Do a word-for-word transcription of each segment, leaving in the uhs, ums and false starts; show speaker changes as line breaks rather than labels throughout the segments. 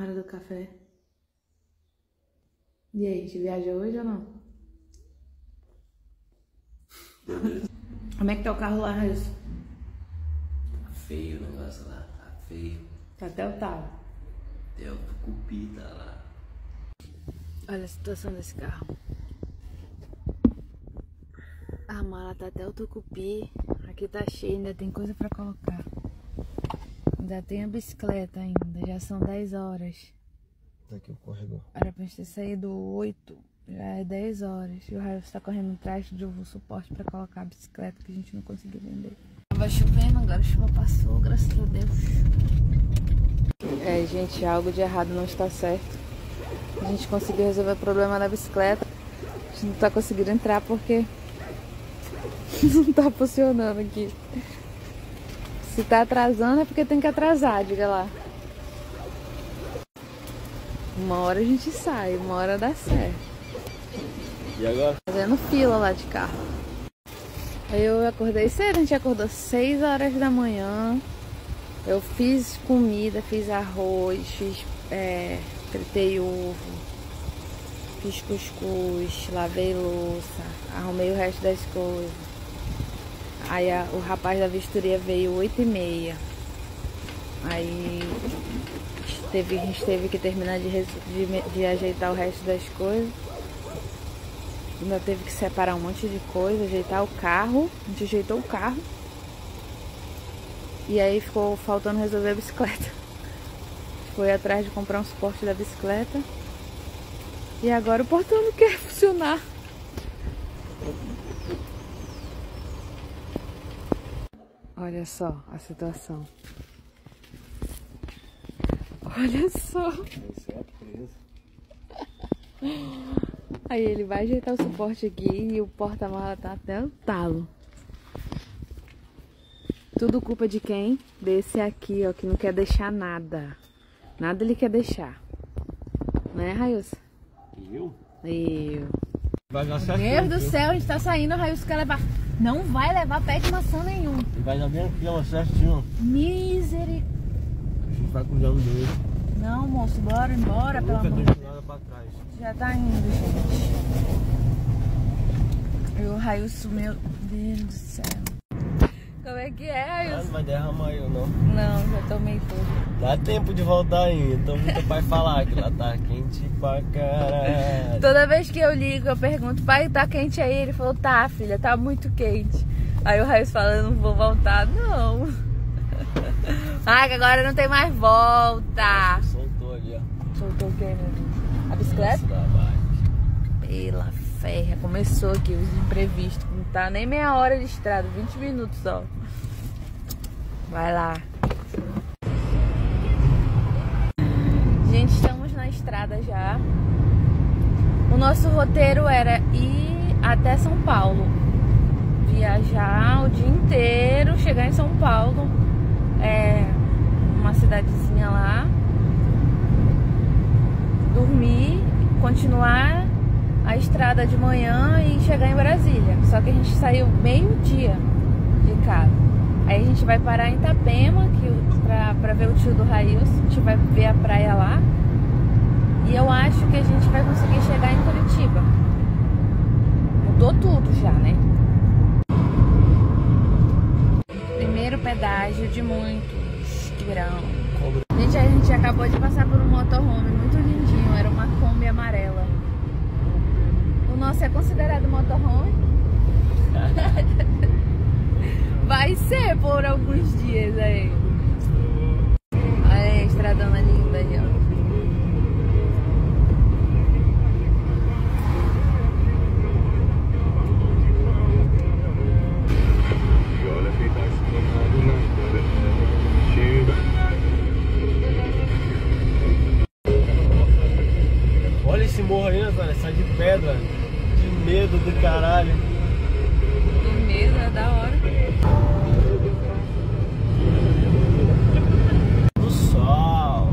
Hora do café. E aí, a gente viaja hoje ou não?
Beleza.
Como é que tá o carro lá, Raíssa?
Tá feio o negócio lá, tá feio.
Tá até o talo.
Até o tucupi tá lá.
Olha a situação desse carro. A mala tá até o tucupi. Aqui tá cheio, ainda tem coisa pra colocar. Ainda tem a bicicleta ainda, já são dez horas.
Tá aqui o corredor.
Era pra gente ter saído oito, já é dez horas. E o Raio tá correndo atrás de um suporte pra colocar a bicicleta que a gente não conseguiu vender. Tava chovendo, agora a chuva passou, graças a Deus. É, gente, algo de errado não está certo. A gente conseguiu resolver o problema da bicicleta. A gente não tá conseguindo entrar porque não tá funcionando aqui. Se tá atrasando é porque tem que atrasar, diga lá. Uma hora a gente sai, uma hora dá certo.
E agora?
Fazendo fila lá de carro. Aí eu acordei cedo, a gente acordou seis horas da manhã. Eu fiz comida, fiz arroz, fiz, é, fritei ovo, fiz cuscuz, lavei louça, arrumei o resto das coisas. Aí a, o rapaz da vistoria veio oito e meia. Aí teve, a gente teve que terminar de, de, de ajeitar o resto das coisas. Ainda teve que separar um monte de coisa, ajeitar o carro. A gente ajeitou o carro. E aí ficou faltando resolver a bicicleta. Foi atrás de comprar um suporte da bicicleta. E agora o portão não quer funcionar. Olha só a situação. Olha só. Aí ele vai ajeitar o suporte aqui e o porta-mala tá até o talo. Tudo culpa de quem? Desse aqui, ó, que não quer deixar nada. Nada ele quer deixar. Né, Railson?
Eu?
Eu.
Vai dar
Meu Deus do céu, a gente tá saindo, o Railson quer levar. Não vai levar pé de maçã nenhum.
Vai dar bem aqui, ó, certinho.
Misericórdia.
A gente vai cuidando dele.
Não, moço, bora embora, pelo
Nunca
amor de
deixo
Deus.
nada pra trás.
Já tá indo, gente. E o Railson, meu Deus do céu. Como é que é,
Ah, não
Railson?
vai derramar eu não.
Não, já tomei tudo.
Dá tempo de voltar ainda. Então muito pai falar que lá tá quente pra caralho.
Toda vez que eu ligo, eu pergunto, pai, tá quente aí? Ele falou, tá, filha, tá muito quente. Aí o Railson fala, eu não vou voltar, não. Ai, que agora não tem mais volta.
Soltou ali, ó.
Soltou o quê, meu Deus? A bicicleta?
Da bike.
Pela ferra, começou aqui os imprevistos. Não tá nem meia hora de estrada, vinte minutos só. Vai lá. Gente, estamos na estrada já. O nosso roteiro era ir até São Paulo. Viajar o dia inteiro, chegar em São Paulo. É uma cidadezinha lá. Dormir, continuar a estrada de manhã e chegar em Brasília. Só que a gente saiu meio-dia de casa. Aí a gente vai parar em Itapema, que, pra, pra ver o tio do Railson. A gente vai ver a praia lá. E eu acho que a gente vai conseguir chegar em Curitiba. Mudou tudo já, né? Primeiro pedágio de muitos que virão. Gente, a gente acabou de passar por um motorhome muito lindinho. Era uma Kombi amarela. O nosso é considerado motorhome. Vai ser por alguns dias aí. Olha aí a estradona linda aí, ó.
Olha esse morro aí, Natália, sai de pedra. De medo do caralho.
Que medo, é da hora.
Do sol.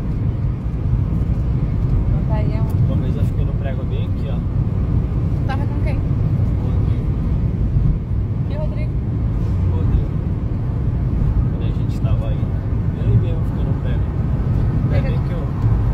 Tá aí, ó.
Uma vez eu fiquei no prego bem aqui, ó.
Tava com quem?
Rodrigo.
Que Rodrigo?
Rodrigo. Quando a gente tava aí. Ele mesmo ficou no prego. É bem que eu.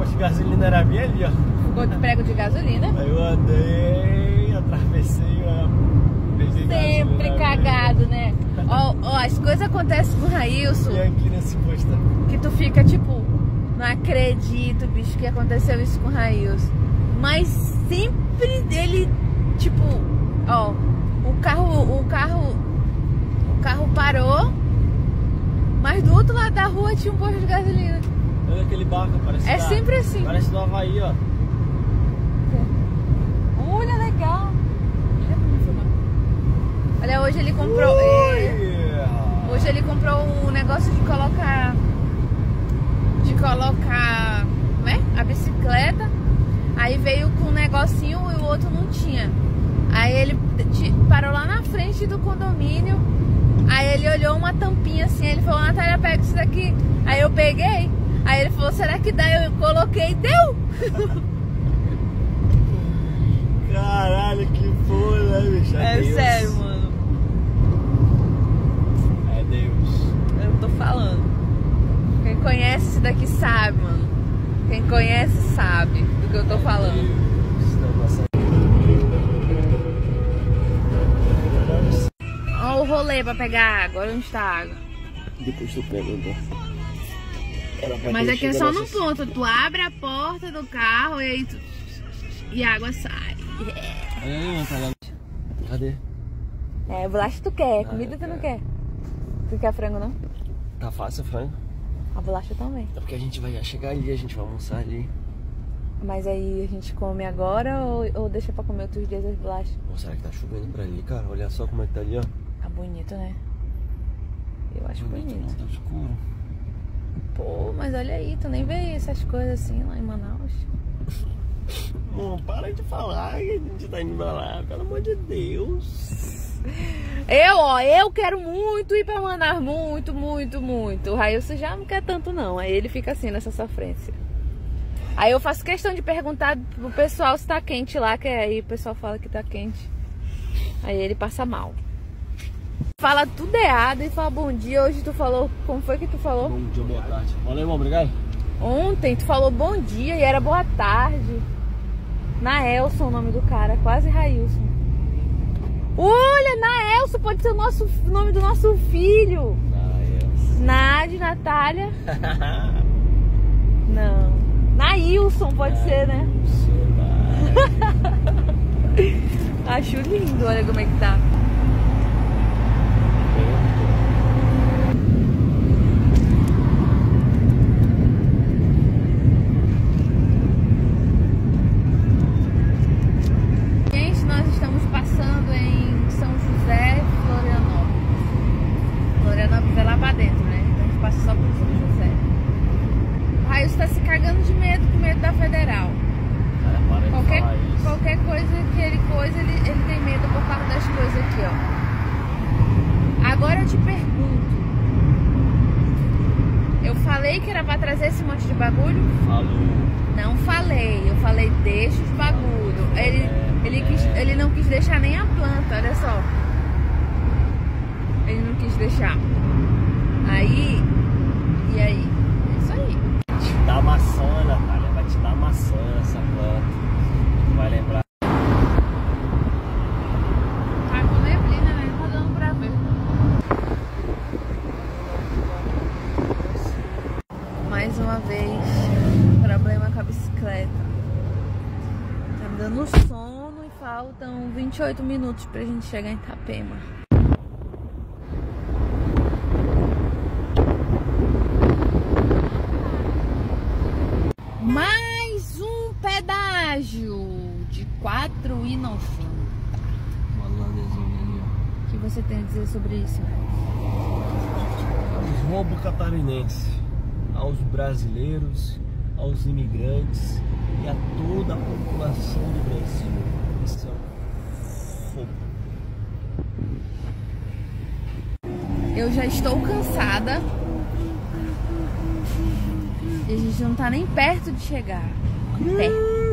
posto de gasolina era bem ali, ó.
Ficou de prego de gasolina.
Aí eu andei, atravessei, ó.
Sempre cagado, né? Ó, ó, as coisas acontecem com o Railson.
E aqui nesse posto.
Que tu fica tipo, não acredito, bicho, que aconteceu isso com o Railson. Mas sempre ele, tipo, ó, o carro, o carro, o carro parou, mas do outro lado da rua tinha um posto de gasolina.
Olha aquele barco, parece.
É
da,
sempre assim.
Parece do Havaí, ó.
Olha, legal. Olha, hoje ele comprou. É, hoje ele comprou o negócio de colocar. De colocar. Como é? A bicicleta. Aí veio com um negocinho e o outro não tinha. Aí ele parou lá na frente do condomínio. Aí ele olhou uma tampinha assim. Ele falou: Natália, pega isso daqui. Aí eu peguei. Aí ele falou: será que dá? Eu coloquei e deu.
Caralho, que porra, né, bicho?
É
Deus.
sério, mano.
É Deus.
Eu tô falando. Quem conhece isso daqui sabe, mano. Quem conhece sabe do que eu tô falando.
Deus.
Olha o rolê pra pegar água. Olha onde tá a água.
Depois tu pega, então.
Mas aqui é só num ponto. Tu abre a porta do carro e aí tu... e a água sai.
Yeah. Cadê?
É, bolacha tu quer,
Ah,
comida tu
é.
não quer. Tu quer frango não?
Tá fácil, frango?
A bolacha também.
É porque a gente vai já chegar ali, a gente vai almoçar ali.
Mas aí a gente come agora ou, ou deixa pra comer outros dias as bolachas?
Ou será que tá chovendo pra ali, cara? Olha só como é que tá ali, ó.
Tá bonito, né? Eu acho bonito.
Não, tá escuro.
Pô, mas olha aí, tu nem vê essas coisas assim lá em Manaus.
Não, para de falar que a gente tá indo pra lá, pelo amor de Deus.
Eu, ó, eu quero muito ir pra Manaus, muito, muito, muito. O Railson já não quer tanto não, aí ele fica assim nessa sofrência. Aí eu faço questão de perguntar pro pessoal se tá quente lá, que aí o pessoal fala que tá quente. Aí ele passa mal. Fala tudo errado e fala bom dia. Hoje tu falou, como foi que tu falou?
Bom dia, boa tarde. Valeu, irmão, obrigado.
Ontem tu falou bom dia e era boa tarde. Naelson, o nome do cara, quase Railson. Olha, Naelson pode ser o nosso, nome do nosso filho.
Naelson.
Nádia, Natália. Não. Nailson pode ser, né? Acho lindo, olha como é que tá. Gente, nós estamos passando em São José, Florianópolis. Florianópolis é lá pra dentro, né? Então a gente passa só por São José. O Railson tá se cagando de medo, com medo da Federal.
Cara, para de
Qualquer,
falar isso.
qualquer coisa que ele coisa, ele, ele tem medo por causa das coisas aqui, ó. Agora eu te pergunto. Eu falei que era pra trazer esse monte de bagulho?
Falou.
Não falei. Eu falei, deixa os bagulho. Ele, ele, quis, ele não quis deixar nem a planta, olha só. Ele não quis deixar. Aí, e aí? É isso aí.
Te dá maçã, Natália. Vai te dar maçã essa planta. Vai lembrar.
Tá com neblina, né? Não tá dando pra ver. Mais uma vez, problema com a bicicleta. Tá me dando sono e faltam vinte e oito minutos pra gente chegar em Itapema. Mais um pedágio de quatro reais e noventa.
Uma landezinha ali, ó.
O que você tem a dizer sobre isso,
Os roubos catarinenses aos brasileiros, aos imigrantes e a toda a população do Brasil. Isso é um roubo.
Eu já estou cansada. E a gente não tá nem perto de chegar. Até.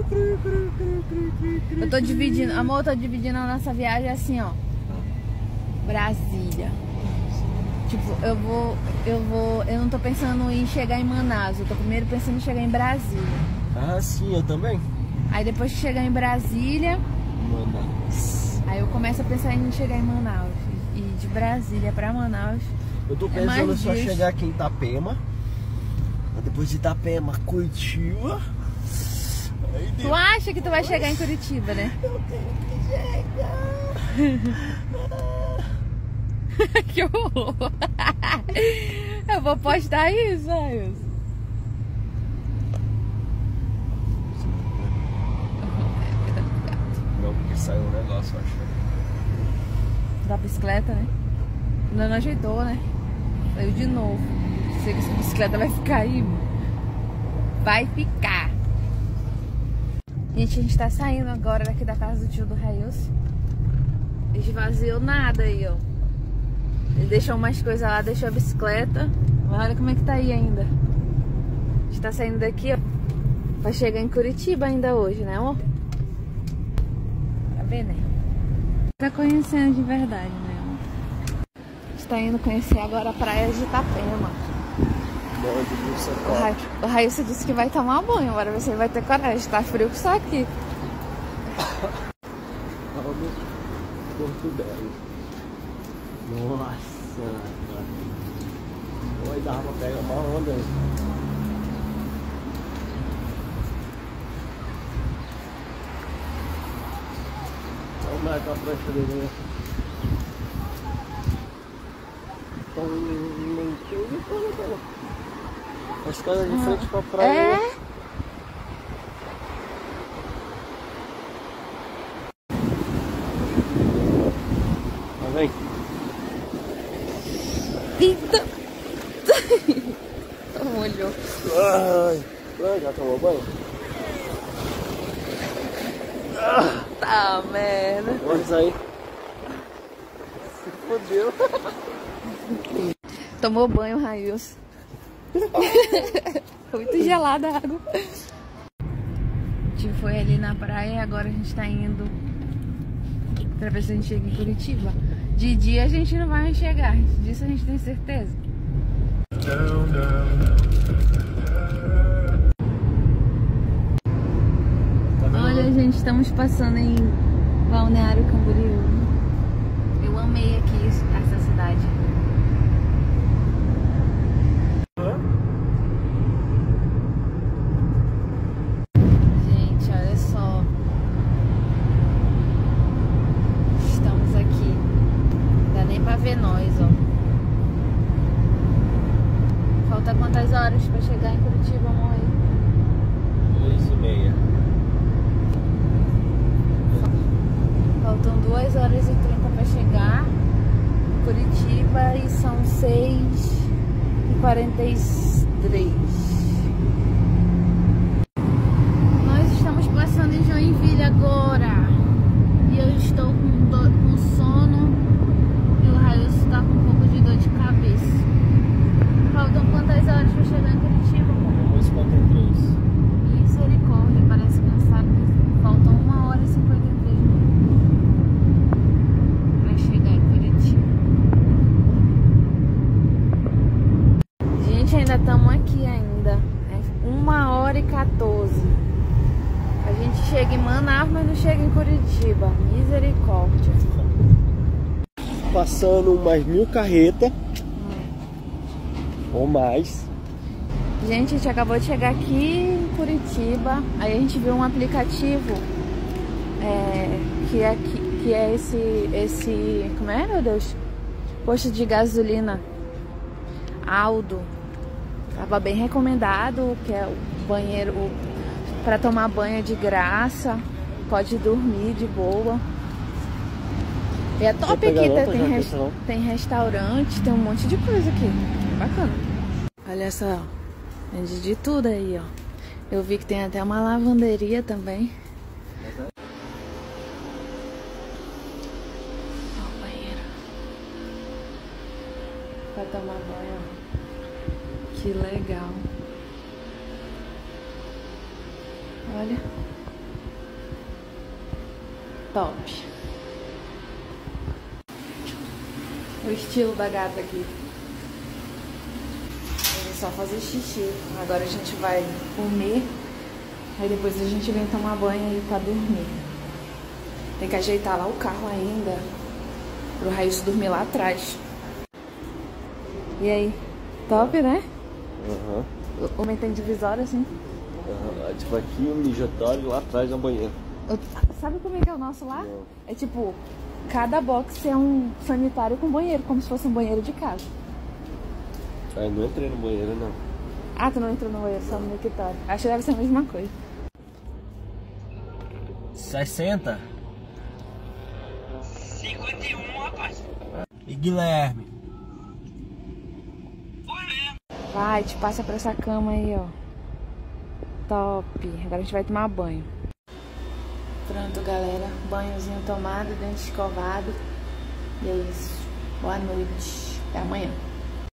Eu tô dividindo, amor, eu tô dividindo a nossa viagem assim, ó. Brasília. Tipo, eu vou, eu vou, eu não tô pensando em chegar em Manaus, eu tô primeiro pensando em chegar em Brasília.
Ah, sim, eu também.
Aí depois que chegar em Brasília,
Manaus.
Aí eu começo a pensar em chegar em Manaus. E de Brasília pra Manaus.
Eu tô pensando é só dias. chegar aqui em Itapema. Depois de Itapema, Curitiba.
Aí tu depois... acha que tu vai chegar em Curitiba, né?
Eu tenho que chegar.
Que horror. Eu vou postar isso, Railson.
Não, porque saiu um negócio, eu acho.
Da bicicleta, né? Ainda não ajeitou, né? Saiu de novo. Sei que essa bicicleta vai ficar aí. Vai ficar. Gente, a gente tá saindo agora daqui da casa do tio do Railson. Esvaziou nada aí, ó. Ele deixou umas coisas lá, deixou a bicicleta. Olha como é que tá aí ainda. A gente tá saindo daqui, ó. Vai chegar em Curitiba ainda hoje, né, amor? Tá vendo, né? Tá conhecendo de verdade, né, amor? A gente tá indo conhecer agora a praia de Itapema. O, Ra o Railson disse que vai tomar banho, agora você vai ter coragem. Tá frio que só aqui.
Porto Belo. Nossa, oi, dava pra pegar uma onda aí. Vamos lá com a prancha dele. Então, nem tinha de coisa. As coisas de frente pra praia.
É?
Vem.
Eita! Molhou.
Ai, já tomou banho?
Tá, merda.
Vamos aí. Se fodeu.
Tomou banho, Railson. Foi muito gelada a água. A gente foi ali na praia e agora a gente tá indo pra ver se a gente chega em Curitiba. De dia a gente não vai chegar, disso a gente tem certeza. Olha, gente, estamos passando em Balneário Camboriú. Eu amei aqui essa cidade. Gente, olha só. Estamos aqui. Não dá nem pra ver nós, ó. Falta quantas horas pra chegar em Curitiba, amor?
Duas e meia.
Faltam duas horas e trinta pra chegar em Curitiba e são seis e quarenta e três. Nós estamos passando em Joinville agora. E eu estou com, dor, com sono e o Railson está com um pouco de dor de cabeça. Faltam quantas horas para chegar em Curitiba?
uma e cinquenta e três.
Misericórdia, parece cansado. Faltam uma hora e cinquenta e três para chegar em Curitiba. Gente, ainda estamos aqui ainda. É uma hora e quatorze. A gente chega em Manaus, mas não chega em Curitiba. Misericórdia.
Passando umas mil carretas. Hum. Ou mais.
Gente, a gente acabou de chegar aqui em Curitiba. Aí a gente viu um aplicativo. É, que, é, que, que é esse, esse... Como é, meu Deus? Posto de gasolina. Aldo. Tava bem recomendado. Que é o banheiro... Pra tomar banho de graça, pode dormir de boa. E é top aqui, tá? Tem, res... tem restaurante, tem um monte de coisa aqui. Bacana. Olha só, vende de tudo aí, ó. Eu vi que tem até uma lavanderia também. Ó, o banheiro. Pra tomar banho, ó. Que legal. Olha. Top. O estilo da gata aqui. É só fazer xixi. Agora a gente vai comer Aí depois a gente vem tomar banho aí pra dormir. Tem que ajeitar lá o carro ainda, pro Raíssa dormir lá atrás. E aí? Top, né?
Aham.
Uhum. O homem tem divisória assim.
Aham. Uhum. Tipo aqui o mijatório lá atrás da banheira.
Sabe como é que é o nosso lá?
Não.
É tipo, cada box é um sanitário com banheiro, como se fosse um banheiro de casa.
Ah, eu não entrei no banheiro, não.
Ah, tu não entrou no banheiro, só no mictório. Acho que deve ser a mesma coisa.
sessenta?
cinquenta e um, rapaz.
E Guilherme?
Foi mesmo.
Vai, te passa pra essa cama aí, ó. Top. Agora a gente vai tomar banho. Pronto, galera. Banhozinho tomado, dente escovado. E é isso. Boa noite. Até amanhã.